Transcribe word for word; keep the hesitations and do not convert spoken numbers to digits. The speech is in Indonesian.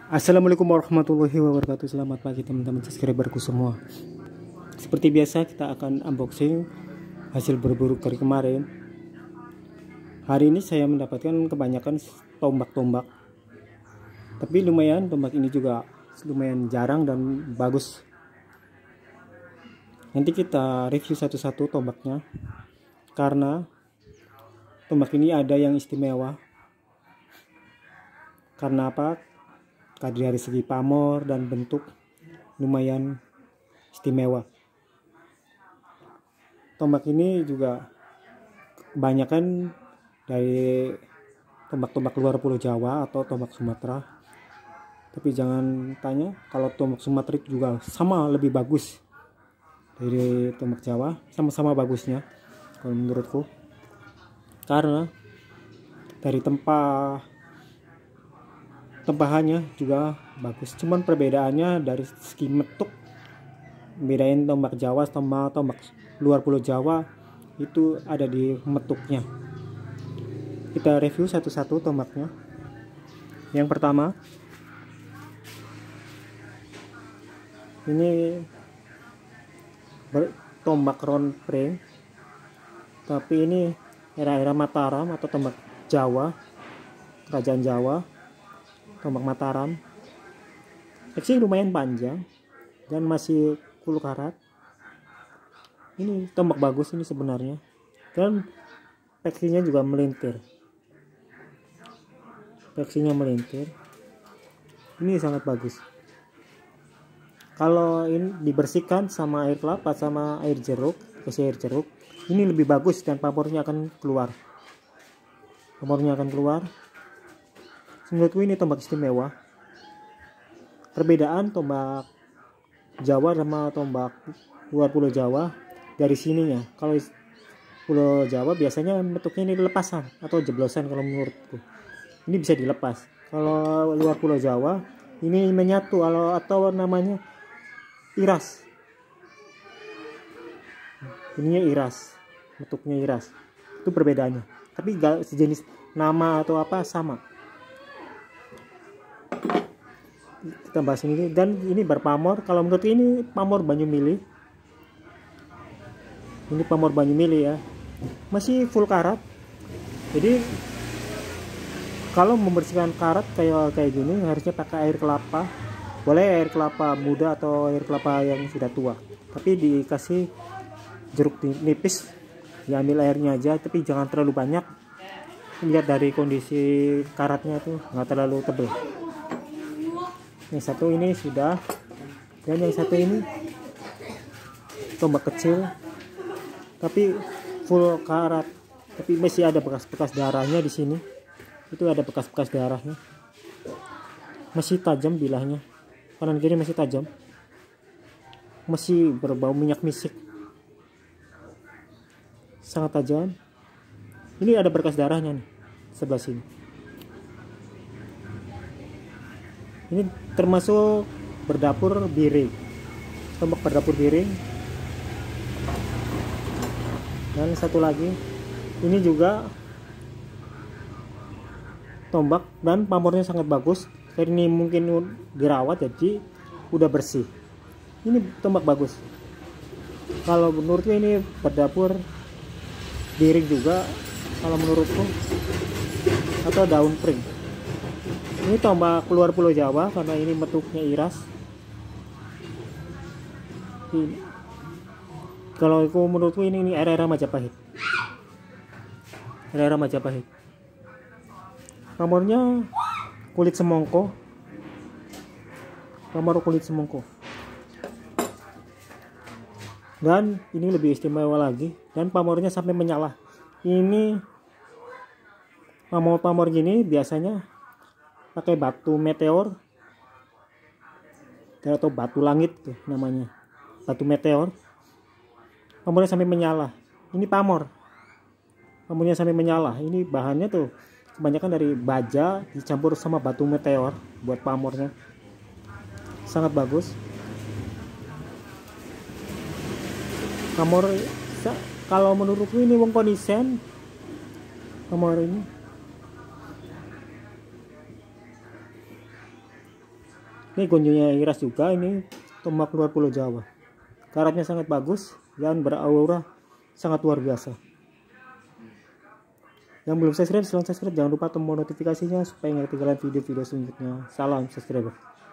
Assalamualaikum warahmatullahi wabarakatuh. Selamat pagi teman-teman subscriberku semua. Seperti biasa kita akan unboxing hasil berburu dari kemarin. Hari ini saya mendapatkan kebanyakan tombak-tombak, tapi lumayan tombak ini juga lumayan jarang dan bagus. Nanti kita review satu-satu tombaknya, karena tombak ini ada yang istimewa. Karena apa? Dari segi pamor dan bentuk lumayan istimewa. Tombak ini juga kebanyakan dari tombak-tombak luar Pulau Jawa atau tombak Sumatera. Tapi jangan tanya, kalau tombak Sumatera juga sama lebih bagus dari tombak Jawa, sama-sama bagusnya kalau menurutku. Karena dari tempat tempahannya juga bagus, cuman perbedaannya dari segi metuk. Bedain tombak Jawa sama tombak luar Pulau Jawa itu ada di metuknya. Kita review satu-satu tombaknya. Yang pertama, ini tombak round spring, tapi ini era-era Mataram atau tombak Jawa, kerajaan Jawa. Tombak Mataram, X lumayan panjang dan masih sepuluh karat. Ini tombak bagus ini sebenarnya, dan peksinya juga melintir. Peksinya melintir. Ini sangat bagus. Kalau ini dibersihkan sama air kelapa sama air jeruk, kasih air jeruk, ini lebih bagus dan pamornya akan keluar. Pamornya akan keluar. Menurutku ini tombak istimewa. Perbedaan tombak Jawa sama tombak luar Pulau Jawa dari sininya. Kalau Pulau Jawa biasanya bentuknya ini lepasan atau jeblosan kalau menurutku. Ini bisa dilepas. Kalau luar Pulau Jawa ini menyatu atau namanya iras. Ininya iras, bentuknya iras. Itu perbedaannya. Tapi gak sejenis nama atau apa sama. Kita bahas ini, dan ini berpamor. Kalau menurut ini pamor Banyumili. Ini pamor Banyumili ya, masih full karat. Jadi kalau membersihkan karat kayak kayak gini harusnya pakai air kelapa. Boleh air kelapa muda atau air kelapa yang sudah tua, tapi dikasih jeruk nipis, diambil airnya aja, tapi jangan terlalu banyak. Lihat dari kondisi karatnya tuh nggak terlalu tebal. Yang satu ini sudah, dan yang satu ini tombak kecil tapi full karat, tapi masih ada bekas-bekas darahnya di sini. Itu ada bekas-bekas darahnya, masih tajam bilahnya, kanan kiri masih tajam, masih berbau minyak misik, sangat tajam. Ini ada bekas darahnya nih sebelah sini. Ini termasuk berdapur biring, tombak berdapur biring. Dan satu lagi, ini juga tombak dan pamornya sangat bagus. Ini mungkin dirawat jadi udah bersih. Ini tombak bagus. Kalau menurutku ini berdapur biring juga kalau menurutku, atau daun pring. Ini tombak keluar Pulau Jawa karena ini bentuknya iras. Ini. Kalau aku menurutku ini, ini era-era Majapahit. Era-era Majapahit. Pamornya kulit semongko. Pamor kulit semongko. Dan ini lebih istimewa lagi, dan pamornya sampai menyala. Ini pamor-pamor gini biasanya pakai batu meteor atau batu langit tuh namanya, batu meteor. Pamornya sampai menyala. Ini pamor, pamornya sampai menyala. Ini bahannya tuh kebanyakan dari baja dicampur sama batu meteor buat pamornya. Sangat bagus. Pamor kalau menurutku ini wong kondisen pamor ini. Ini gonjonya Iras juga, ini tombak luar Pulau Jawa. Karatnya sangat bagus dan beraura sangat luar biasa. Yang belum subscribe silahkan subscribe, jangan lupa tombol notifikasinya supaya nggak ketinggalan video-video selanjutnya. Salam subscriber.